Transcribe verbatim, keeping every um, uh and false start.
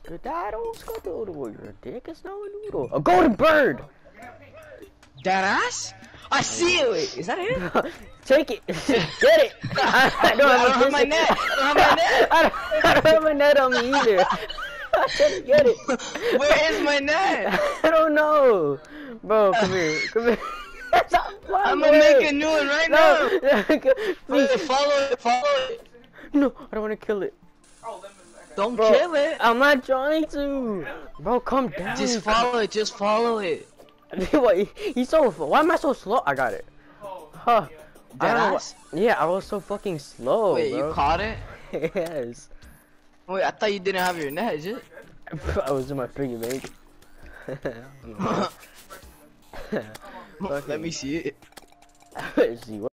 Dad, don't scout the noodle. You're a dick. It's not a noodle. A golden bird. That ass? I see it. Wait, is that it? Take it. Get it. I, I don't, I have, don't have my net. I don't have my net. I don't, I don't have my net on me either. I can't get it. Where is my net? I don't know. Bro, come here. Come here. I'm gonna make a new one right no. now. Please. Follow it. Follow it. No, I don't want to kill it. Don't Bro, kill it. I'm not trying to. Bro, calm down. Just follow it. Just follow it. What? He's so. Why am I so slow? I got it. Huh. I don't know what, yeah, I was so fucking slow. Wait, bro. you caught it? Yes. Wait, I thought you didn't have your net, is it? I was in my piggy bank. Let me see it. See what?